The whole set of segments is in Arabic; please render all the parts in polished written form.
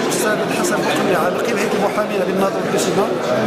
الأستاذ الحسن بوطميعة نقيب هيئة المحامين بالناظر والسمة.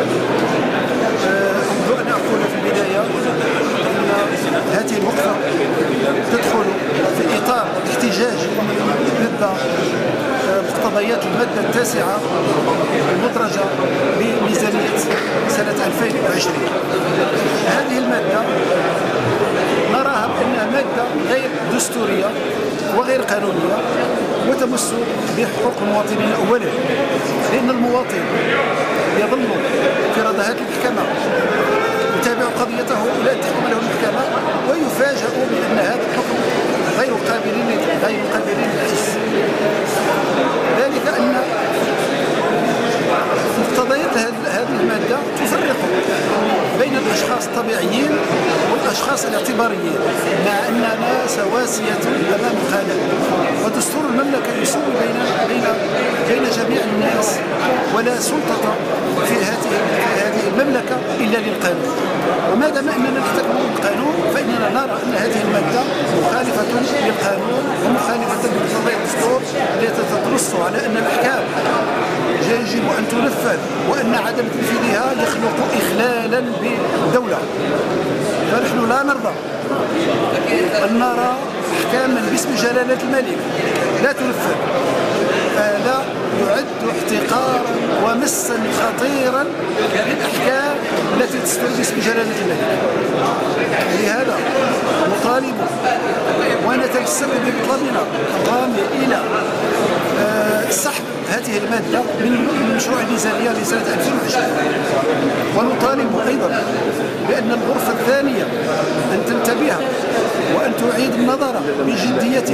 أود أن أقول في البداية أن هذه الوقفة تدخل في إطار الاحتجاج ضد مقتضيات المادة التاسعة المدرجة بميزانية سنة 2020. هذه المادة نراها بأنها مادة غير دستورية وغير قانونية وتمس بحقوق المواطنين أولا، لأن المواطن يظل في ردهات المحكمة يتابع قضيته إلى أن تحكم له المحكمة ويفاجأ بأن هذا الحكم غير قابلين للحس. ذلك أن مقتضيات هذه المادة تفرق بين الأشخاص الطبيعيين والأشخاص الاعتباريين، مع أننا سواسية أمام القانون، ودستور المملكة يسوي بين جميع الناس، ولا سلطة في هذه المملكة إلا للقانون. وما دام أننا نحتكم بالقانون فإننا نرى أن هذه المادة مخالفة للقانون ومخالفة لمقتضيات الدستور التي تنص على أن الأحكام يجب أن تنفذ، وأن عدم تنفيذها يخلق إخلالا بالدولة. فنحن لا نرضى أن نرى أحكاما باسم جلالة الملك لا تنفذ. هذا يعد احتقارا ومسا خطيرا للأحكام التي تصدر باسم جلالة الملك. لهذا نطالب ونتمسك بمطلبنا الرامي إلى سحب هذه المادة من مشروع الميزانية لسنة 2020. ونطالب أيضا بأن الغرفة الثانية أن تنتبه وأن تعيد النظر بجدية،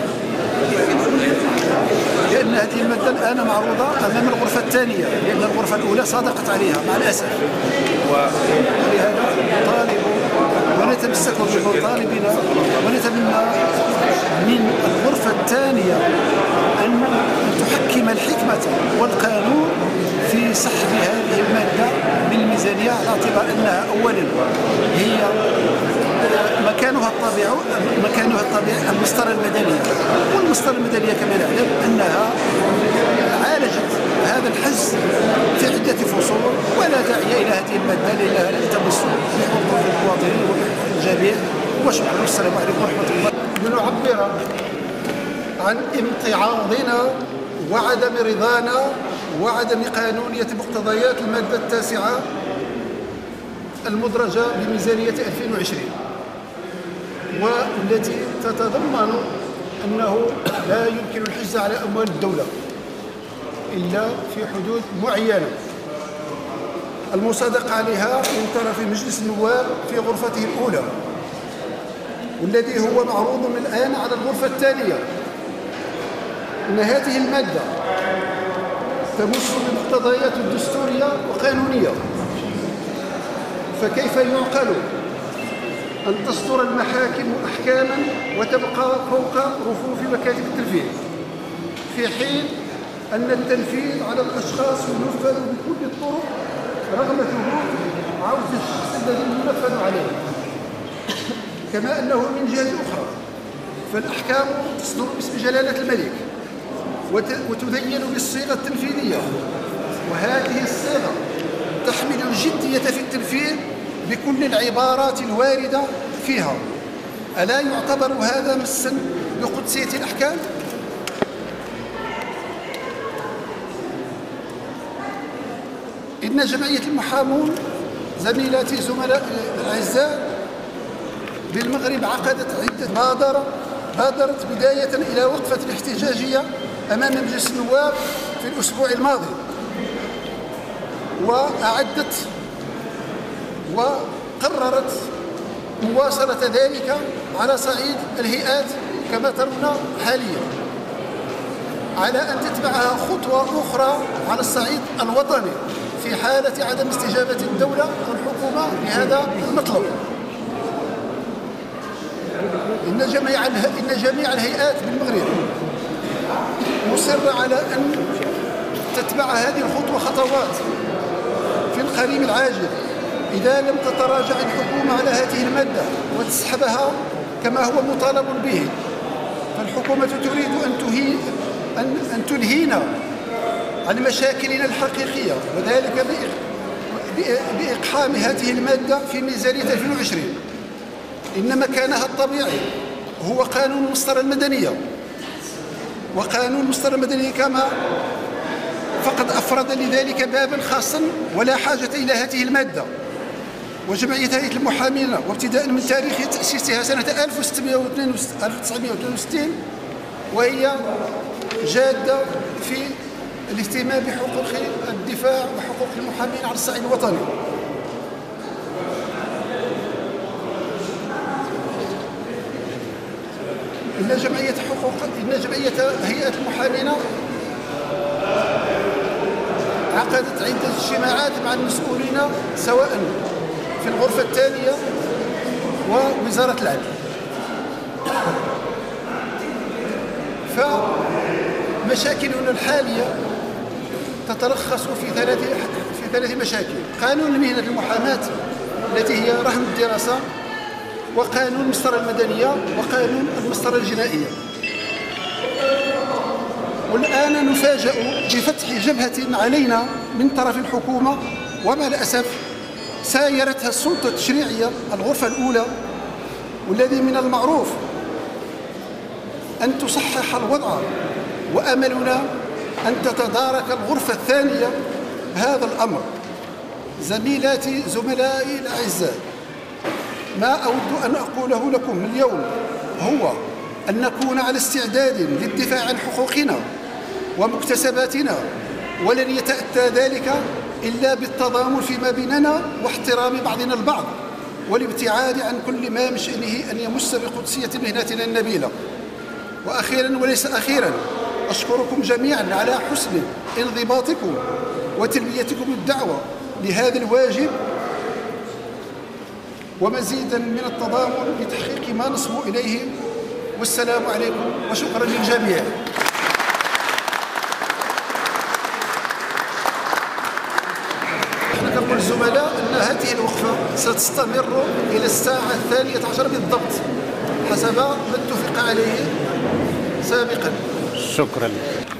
لأن هذه المادة الآن معروضة أمام الغرفة الثانية، لأن الغرفة الأولى صادقت عليها مع الأسف. ولهذا نطالب ونتمسك بمطالبنا ونتمنى من الغرفة الثانية أن تحكم الحكمة والقانون في سحب هذه المادة من الميزانية، على اعتبار أنها أولا هي مكانها الطبيعي المسطرة المدنية، والمسطرة المدنية كما نعلم أنها عالجت هذا الحز في عدة فصول، ولا داعي إلى هذه المادة لأنها لا تمس بحقوق المواطنين وبحقوق الجميع. وشكرا والسلام عليكم ورحمة الله. لنعبر عن امتعاضنا وعدم رضانا وعدم قانونية مقتضيات المادة التاسعة المدرجة بميزانية 2020، والتي تتضمن أنه لا يمكن الحجز على أموال الدولة إلا في حدود معينة المصادقة عليها من طرف مجلس النواب في غرفته الأولى، والذي هو معروض الآن على الغرفة الثانية. أن هذه المادة تمس بمقتضيات دستورية وقانونية، فكيف يعقل أن تصدر المحاكم أحكاما وتبقى فوق رفوف مكاتب التنفيذ، في حين أن التنفيذ على الأشخاص ينفذ بكل الطرق رغبته عوز الشخص الذي ينفذ عليه. كما أنه من جهة أخرى فالأحكام تصدر باسم جلالة الملك وتذين بالصيغة التنفيذية، وهذه الصيغة تحمل الجدية في التنفيذ بكل العبارات الواردة فيها. ألا يعتبر هذا مسا بقدسية الأحكام؟ إن جمعية المحامون زميلاتي زملاء الأعزاء بالمغرب عقدت بادرت بداية إلى وقفة احتجاجية أمام مجلس النواب في الأسبوع الماضي، وأعدت وقررت مواصلة ذلك على صعيد الهيئات كما ترون حاليا، على أن تتبعها خطوة أخرى على الصعيد الوطني في حالة عدم استجابة الدولة والحكومة لهذا المطلب. إن جميع الهيئات بالمغرب مصرة على أن تتبع هذه الخطوة خطوات في القريب العاجل إذا لم تتراجع الحكومة على هذه المادة وتسحبها كما هو مطالب به. فالحكومة تريد أن تلهينا عن مشاكلنا الحقيقية، وذلك بإقحام هذه المادة في ميزانية 2020. إن مكانها الطبيعي هو قانون المسطرة المدنية، وقانون المسطرة المدنية كما فقد أفرد لذلك بابا خاصا ولا حاجة إلى هذه المادة. وجمعية هيئة المحامين وابتداء من تاريخ تأسيسها سنة 1962 وهي جادة في الاهتمام بحقوق الدفاع وحقوق المحامين على الصعيد الوطني. إن جمعية هيئة المحامين عقدت عدة اجتماعات مع المسؤولين سواء في الغرفة الثانية ووزارة العدل. فمشاكلنا الحالية تتلخص في ثلاث مشاكل: قانون مهنة المحاماة التي هي رهن الدراسة، وقانون المسطرة المدنية، وقانون المسطرة الجنائية. والآن نفاجأ بفتح جبهة علينا من طرف الحكومة، ومع الأسف سايرتها السلطة التشريعية الغرفة الأولى، والذي من المعروف أن تصحح الوضع، وأملنا أن تتدارك الغرفة الثانية هذا الأمر. زملائي الأعزاء، ما أود أن أقوله لكم اليوم هو أن نكون على استعداد للدفاع عن حقوقنا ومكتسباتنا، ولن يتأتى ذلك إلا بالتضامن فيما بيننا واحترام بعضنا البعض، والابتعاد عن كل ما من شأنه أن يمس بقدسية مهنتنا النبيلة. وأخيرا وليس أخيرا، أشكركم جميعا على حسن انضباطكم وتلبيتكم الدعوة لهذا الواجب، ومزيدا من التضامن لتحقيق ما نصبو إليه. والسلام عليكم وشكرا للجميع. نحن كنقول الزملاء أن هذه الوقفة ستستمر إلى الساعة 12 بالضبط حسب ما اتفق عليه سابقا. شكرا.